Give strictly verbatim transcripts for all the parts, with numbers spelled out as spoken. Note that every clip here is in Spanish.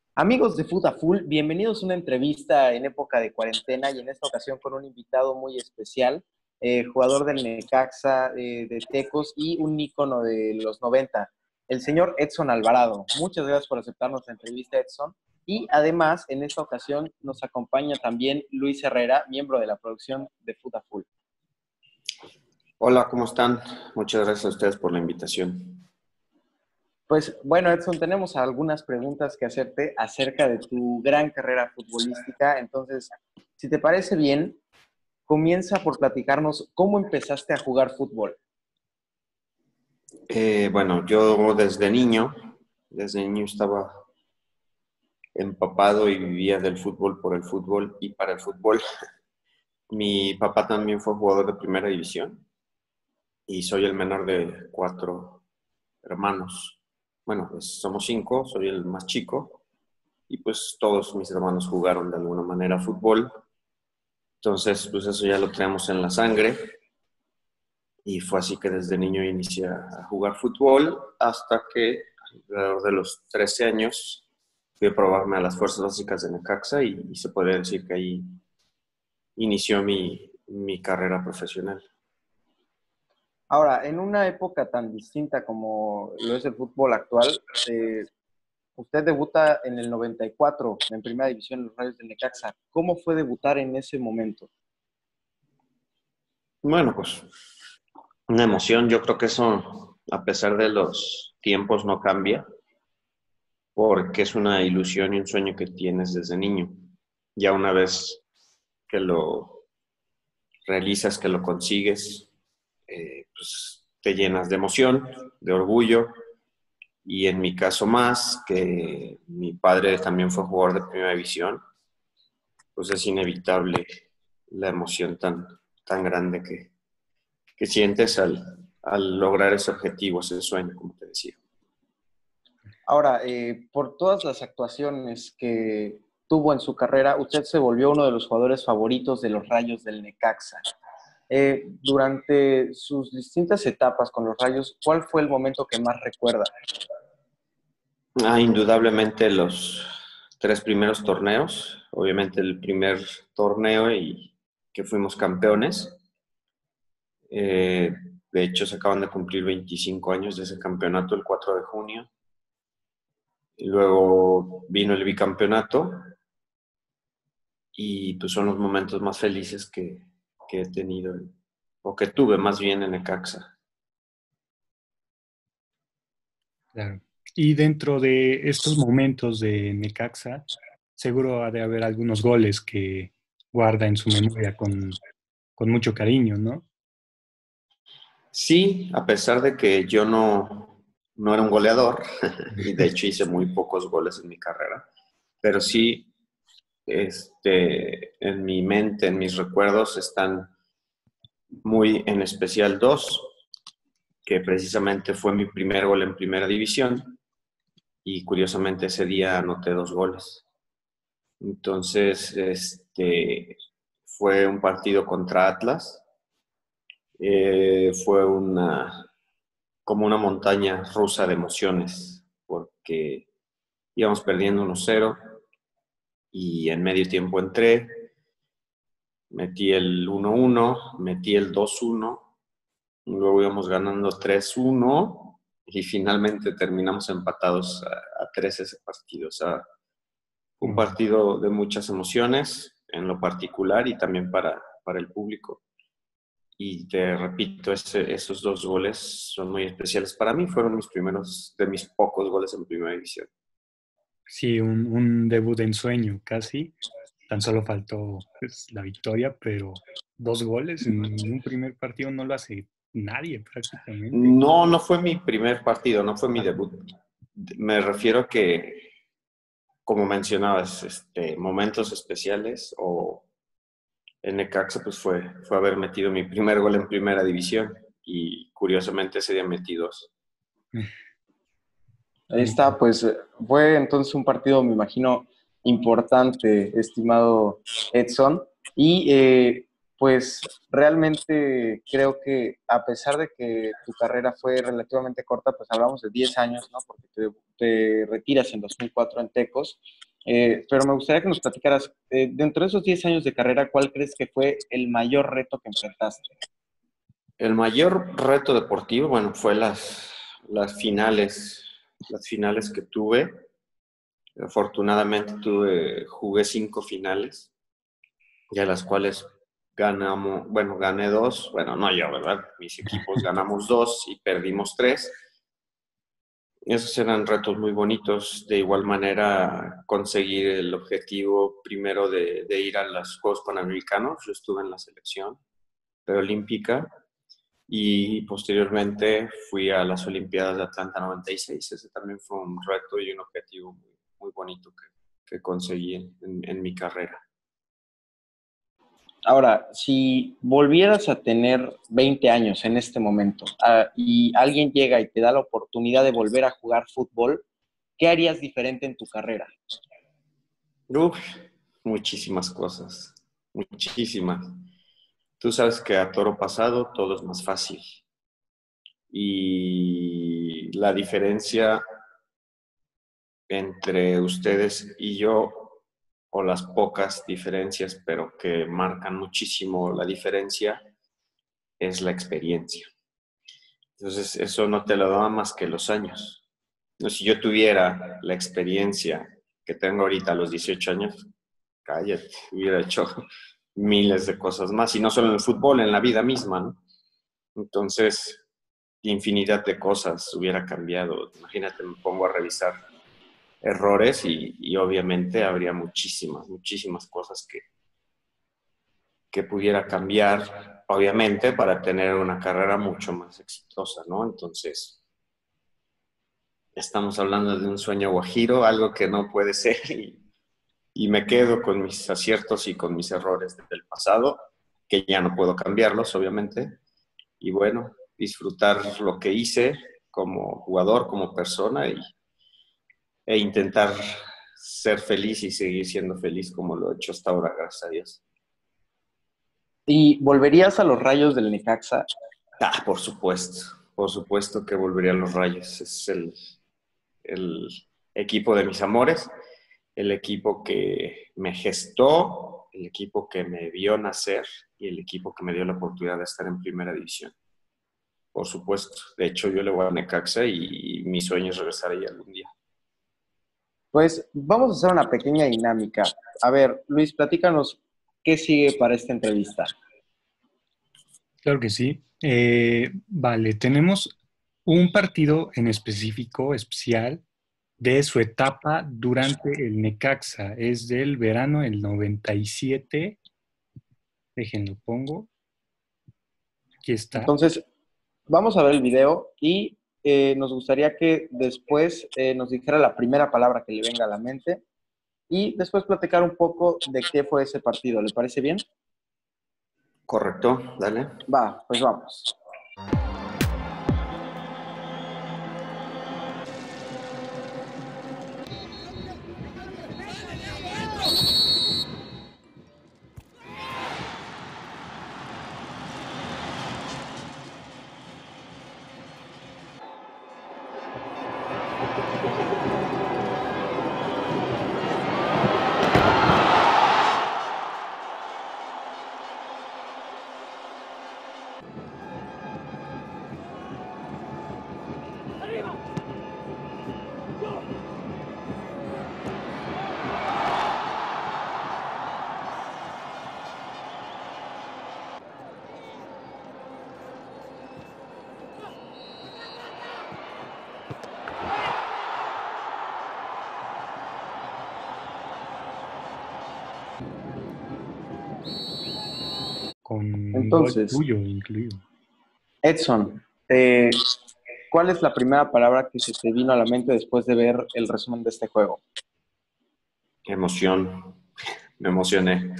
Amigos de Food a Full, bienvenidos a una entrevista en época de cuarentena y en esta ocasión con un invitado muy especial, eh, jugador del Necaxa, eh, de Tecos y un ícono de los noventa, el señor Edson Alvarado. Muchas gracias por aceptarnos la entrevista, Edson. Y además, en esta ocasión nos acompaña también Luis Herrera, miembro de la producción de Food a Full. Hola, ¿cómo están? Muchas gracias a ustedes por la invitación. Pues bueno, Edson, tenemos algunas preguntas que hacerte acerca de tu gran carrera futbolística. Entonces, si te parece bien, comienza por platicarnos cómo empezaste a jugar fútbol. Eh, bueno, yo desde niño, desde niño estaba empapado y vivía del fútbol por el fútbol y para el fútbol. Mi papá también fue jugador de primera división y soy el menor de cuatro hermanos. Bueno, pues somos cinco, soy el más chico y pues todos mis hermanos jugaron de alguna manera fútbol. Entonces, pues eso ya lo tenemos en la sangre. Y fue así que desde niño inicié a jugar fútbol hasta que alrededor de los trece años fui a probarme a las fuerzas básicas de Necaxa y, y se podría decir que ahí inició mi, mi carrera profesional. Ahora, en una época tan distinta como lo es el fútbol actual, eh, usted debuta en el noventa y cuatro en Primera División en los Rayos del Necaxa. ¿Cómo fue debutar en ese momento? Bueno, pues una emoción, yo creo que eso, a pesar de los tiempos, no cambia, porque es una ilusión y un sueño que tienes desde niño. Ya una vez que lo realizas, que lo consigues, eh, pues te llenas de emoción, de orgullo, y en mi caso más, que mi padre también fue jugador de primera división, pues es inevitable la emoción tan, tan grande que, que sientes al, al lograr ese objetivo, ese sueño, como te decía. Ahora, eh, por todas las actuaciones que tuvo en su carrera, usted se volvió uno de los jugadores favoritos de los Rayos del Necaxa. Eh, durante sus distintas etapas con los Rayos, ¿cuál fue el momento que más recuerda? Ah, indudablemente los tres primeros torneos, obviamente el primer torneo y que fuimos campeones. Eh, de hecho, se acaban de cumplir veinticinco años de ese campeonato el cuatro de junio. Y luego vino el bicampeonato y pues son los momentos más felices que, que he tenido, o que tuve más bien en Necaxa. Claro. Y dentro de estos momentos de Necaxa, seguro ha de haber algunos goles que guarda en su memoria con, con mucho cariño, ¿no? Sí, a pesar de que yo no, no era un goleador, y de hecho hice muy pocos goles en mi carrera, pero sí, este, en mi mente, en mis recuerdos están muy en especial dos, que precisamente fue mi primer gol en primera división y curiosamente ese día anoté dos goles. Entonces, este, fue un partido contra Atlas, eh, fue una, como una montaña rusa de emociones, porque íbamos perdiendo uno cero y en medio tiempo entré, metí el uno uno, metí el dos uno, luego íbamos ganando tres uno y finalmente terminamos empatados a, a tres ese partido. O sea, un Mm. partido de muchas emociones en lo particular y también para, para el público. Y te repito, ese, esos dos goles son muy especiales para mí. Fueron mis primeros, de mis pocos goles en primera división. Sí, un, un debut de ensueño casi. Tan solo faltó pues, la victoria, pero dos goles en un primer partido no lo hace nadie prácticamente. No, no fue mi primer partido, no fue mi Ah, debut. Me refiero a que, como mencionabas, este, momentos especiales o en Necaxa pues fue, fue haber metido mi primer gol en primera división y curiosamente ese día metí dos. Ahí está, pues fue entonces un partido, me imagino, importante, estimado Edson. Y eh, pues realmente creo que a pesar de que tu carrera fue relativamente corta, pues hablamos de diez años, ¿no? Porque te, te retiras en dos mil cuatro en Tecos, eh, pero me gustaría que nos platicaras, eh, dentro de esos diez años de carrera, ¿cuál crees que fue el mayor reto que enfrentaste? El mayor reto deportivo, bueno, fue las, las finales, las finales que tuve. Afortunadamente tuve, jugué cinco finales, de las cuales ganamos, bueno, gané dos, bueno, no yo, ¿verdad? Mis equipos ganamos dos y perdimos tres. Esos eran retos muy bonitos. De igual manera, conseguir el objetivo primero de, de ir a los Juegos Panamericanos. Yo estuve en la selección preolímpica y posteriormente fui a las Olimpiadas de Atlanta noventa y seis. Ese también fue un reto y un objetivo muy, muy bonito que, que conseguí en, en mi carrera. Ahora, si volvieras a tener veinte años en este momento uh, y alguien llega y te da la oportunidad de volver a jugar fútbol, ¿qué harías diferente en tu carrera? Uf, muchísimas cosas, muchísimas. Tú sabes que a toro pasado todo es más fácil. Y la diferencia entre ustedes y yo, o las pocas diferencias, pero que marcan muchísimo la diferencia, es la experiencia. Entonces, eso no te lo da más que los años. Entonces, si yo tuviera la experiencia que tengo ahorita a los dieciocho años, cállate, hubiera hecho miles de cosas más, y no solo en el fútbol, en la vida misma, ¿no? Entonces, infinidad de cosas hubiera cambiado. Imagínate, me pongo a revisar errores y, y obviamente habría muchísimas, muchísimas cosas que, que pudiera cambiar, obviamente, para tener una carrera mucho más exitosa, ¿no? Entonces, estamos hablando de un sueño guajiro, algo que no puede ser, y, y me quedo con mis aciertos y con mis errores del pasado, que ya no puedo cambiarlos, obviamente, y bueno, disfrutar lo que hice como jugador, como persona, y, e intentar ser feliz y seguir siendo feliz como lo he hecho hasta ahora, gracias a Dios. ¿Y volverías a los Rayos del Necaxa? Ah, por supuesto, por supuesto que volvería a los Rayos. Es el, el equipo de mis amores, el equipo que me gestó, el equipo que me vio nacer y el equipo que me dio la oportunidad de estar en primera división. Por supuesto. De hecho, yo le voy a Necaxa y mi sueño es regresar ahí algún día. Pues vamos a hacer una pequeña dinámica. A ver, Luis, platícanos qué sigue para esta entrevista. Claro que sí. Eh, vale, tenemos un partido en específico, especial, de su etapa durante el Necaxa. Es del verano del noventa y siete. Déjenlo, pongo. Aquí está. Entonces, vamos a ver el video y eh, nos gustaría que después eh, nos dijera la primera palabra que le venga a la mente y después platicar un poco de qué fue ese partido. ¿Le parece bien? Correcto, dale. Va, pues vamos. Con Entonces, un gol tuyo incluido. Edson, eh, ¿cuál es la primera palabra que se te vino a la mente después de ver el resumen de este juego? Emoción. Me emocioné.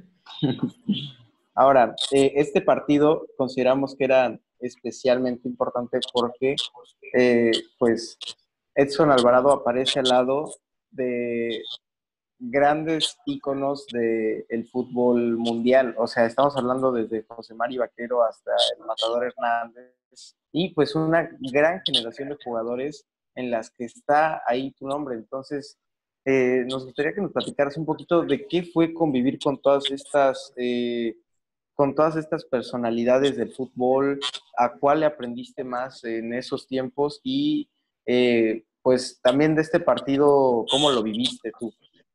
Ahora, eh, este partido consideramos que era especialmente importante porque, eh, pues, Edson Alvarado aparece al lado de grandes íconos del fútbol mundial. O sea, estamos hablando desde José Mari Vaquero hasta el Matador Hernández y pues una gran generación de jugadores en las que está ahí tu nombre. Entonces, eh, nos gustaría que nos platicaras un poquito de qué fue convivir con todas estas, eh, con todas estas personalidades del fútbol, a cuál le aprendiste más en esos tiempos y eh, pues también de este partido, ¿cómo lo viviste tú?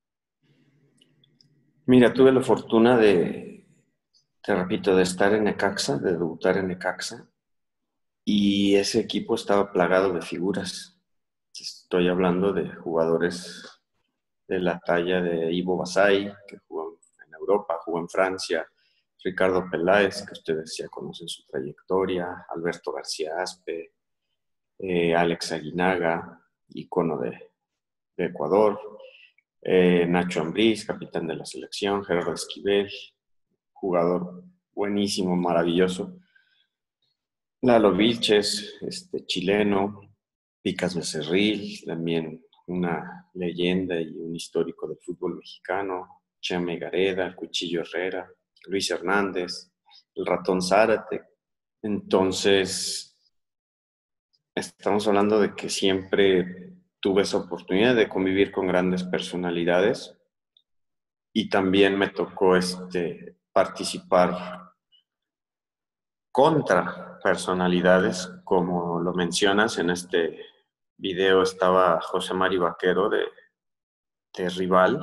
Mira, tuve la fortuna de, te repito, de estar en Necaxa, de debutar en Necaxa, y ese equipo estaba plagado de figuras. Estoy hablando de jugadores de la talla de Ivo Basay, que jugó en Europa, jugó en Francia, Ricardo Peláez, que ustedes ya conocen su trayectoria, Alberto García Aspe, eh, Alex Aguinaga, ícono de, de Ecuador, eh, Nacho Ambriz, capitán de la selección, Gerardo Esquivel, jugador buenísimo, maravilloso, Lalo Vilches, este, chileno, Picas Becerril, también una leyenda y un histórico del fútbol mexicano, Cheme Gareda, el Cuchillo Herrera, Luis Hernández, el Ratón Zárate. Entonces, estamos hablando de que siempre tuve esa oportunidad de convivir con grandes personalidades y también me tocó este, participar contra personalidades, como lo mencionas en este video. Estaba José Mari Vaquero de, de rival,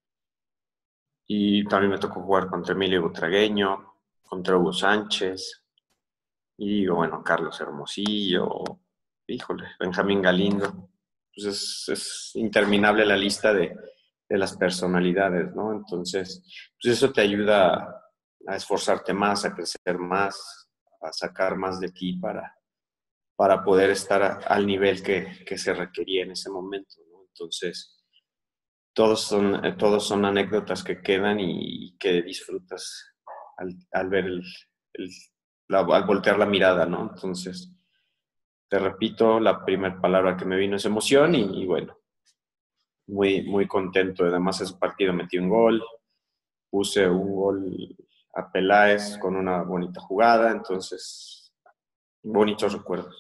y también me tocó jugar contra Emilio Butragueño, contra Hugo Sánchez, y bueno, Carlos Hermosillo, híjole, Benjamín Galindo. Pues es, es interminable la lista de, de las personalidades, ¿no? Entonces, pues eso te ayuda a, a esforzarte más, a crecer más, a sacar más de ti para, para poder estar a, al nivel que, que se requería en ese momento, ¿no? Entonces, todos son, todos son anécdotas que quedan y, y que disfrutas al, al ver el, el la, al voltear la mirada, ¿no? Entonces, te repito, la primera palabra que me vino es emoción y, y bueno, muy, muy contento. Además, ese partido metí un gol, puse un gol a Peláez con una bonita jugada, entonces, bonitos recuerdos.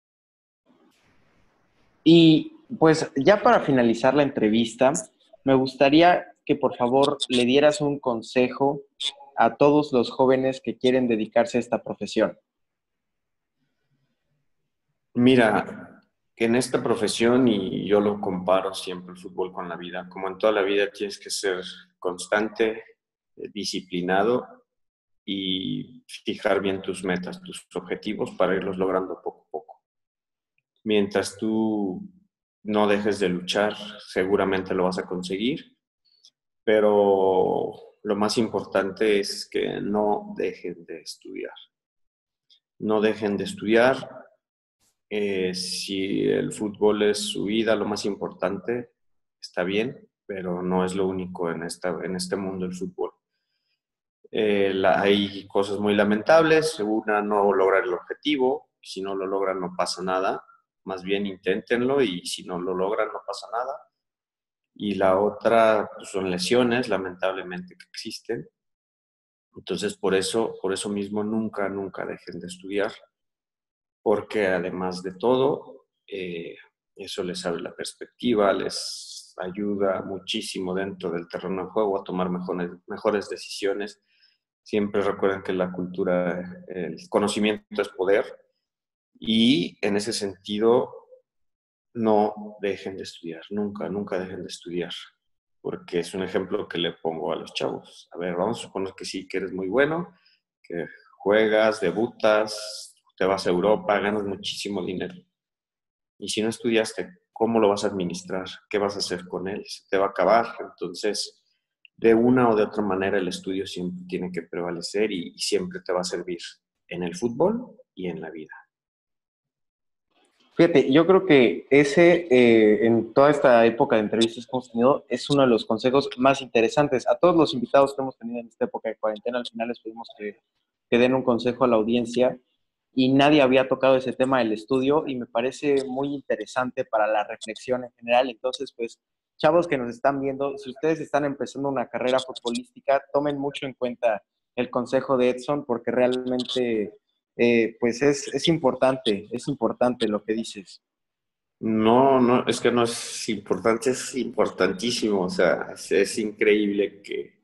Y pues ya para finalizar la entrevista, me gustaría que por favor le dieras un consejo a todos los jóvenes que quieren dedicarse a esta profesión. Mira, en esta profesión, y yo lo comparo siempre el fútbol con la vida, como en toda la vida tienes que ser constante, eh, disciplinado y fijar bien tus metas, tus objetivos para irlos logrando poco a poco. Mientras tú no dejes de luchar, seguramente lo vas a conseguir, pero lo más importante es que no dejen de estudiar. No dejen de estudiar. Eh, si el fútbol es su vida, lo más importante, está bien, pero no es lo único en, esta, en este mundo del fútbol. Eh, la, hay cosas muy lamentables. Una, no lograr el objetivo. Si no lo logran, no pasa nada. Más bien inténtenlo, y si no lo logran, no pasa nada. Y la otra, pues, son lesiones, lamentablemente, que existen. Entonces, por eso, por eso mismo, nunca, nunca dejen de estudiar, porque además de todo, eh, eso les abre la perspectiva, les ayuda muchísimo dentro del terreno de juego a tomar mejores, mejores decisiones. Siempre recuerden que la cultura, el conocimiento es poder, y en ese sentido no dejen de estudiar, nunca, nunca dejen de estudiar, porque es un ejemplo que le pongo a los chavos. A ver, vamos a suponer que sí, que eres muy bueno, que juegas, debutas, te vas a Europa, ganas muchísimo dinero. Y si no estudiaste, ¿cómo lo vas a administrar? ¿Qué vas a hacer con él? Se te va a acabar. Entonces, de una o de otra manera, el estudio siempre tiene que prevalecer, y, y siempre te va a servir en el fútbol y en la vida. Fíjate, yo creo que ese, eh, en toda esta época de entrevistas que hemos tenido, es uno de los consejos más interesantes. A todos los invitados que hemos tenido en esta época de cuarentena, al final les pedimos que, que den un consejo a la audiencia, y nadie había tocado ese tema del estudio, y me parece muy interesante para la reflexión en general. Entonces, pues, chavos que nos están viendo, si ustedes están empezando una carrera futbolística, tomen mucho en cuenta el consejo de Edson, porque realmente eh, pues es, es importante, es importante lo que dices. No, no, es que no es importante, es importantísimo. O sea, es, es increíble que,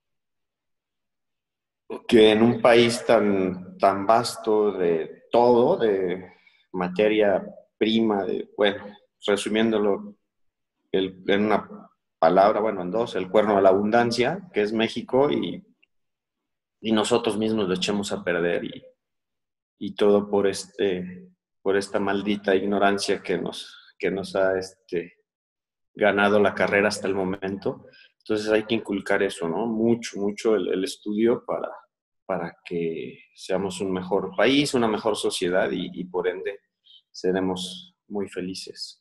que en un país tan, tan vasto de todo, de materia prima, de, bueno, resumiéndolo el- en una palabra, bueno, en dos, el cuerno de la abundancia, que es México, y, y nosotros mismos lo echemos a perder y, y todo por este, por esta maldita ignorancia que nos, que nos ha este, ganado la carrera hasta el momento. Entonces hay que inculcar eso, ¿no? Mucho, mucho el, el estudio para, para que seamos un mejor país, una mejor sociedad y, y por ende seremos muy felices.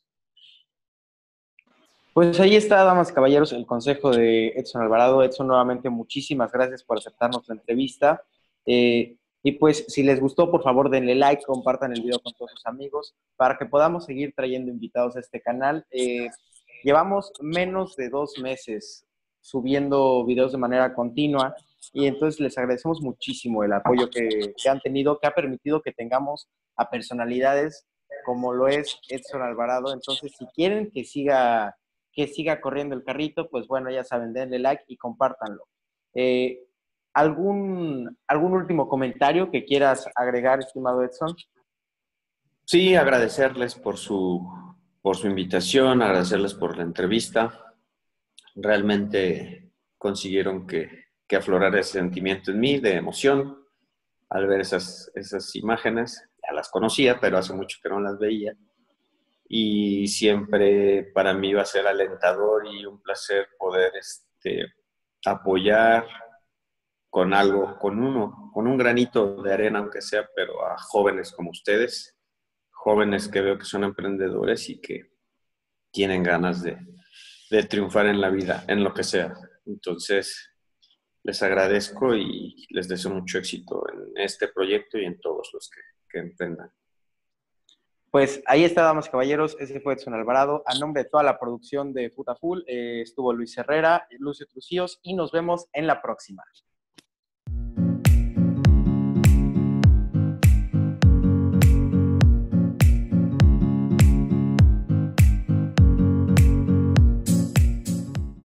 Pues ahí está, damas y caballeros, el consejo de Edson Alvarado. Edson, nuevamente muchísimas gracias por aceptarnos la entrevista. Eh, y pues si les gustó, por favor denle like, compartan el video con todos sus amigos para que podamos seguir trayendo invitados a este canal. Eh, llevamos menos de dos meses subiendo videos de manera continua y entonces les agradecemos muchísimo el apoyo que, que han tenido, que ha permitido que tengamos a personalidades como lo es Edson Alvarado. Entonces, si quieren que siga que siga corriendo el carrito, pues bueno, ya saben, denle like y compártanlo. Eh, ¿algún, ¿Algún último comentario que quieras agregar, estimado Edson? Sí, agradecerles por su, por su invitación, agradecerles por la entrevista. Realmente consiguieron que, que aflorara ese sentimiento en mí de emoción al ver esas, esas imágenes. Ya las conocía, pero hace mucho que no las veía. Y siempre para mí va a ser alentador y un placer poder este, apoyar con algo, con uno, con un granito de arena, aunque sea, pero a jóvenes como ustedes, jóvenes que veo que son emprendedores y que tienen ganas de, de triunfar en la vida, en lo que sea. Entonces, les agradezco y les deseo mucho éxito en este proyecto y en todos los que, que emprendan. Pues ahí está, damas y caballeros, ese fue Edson Alvarado. A nombre de toda la producción de Futaful, eh, estuvo Luis Herrera, Lucio Trucíos y nos vemos en la próxima.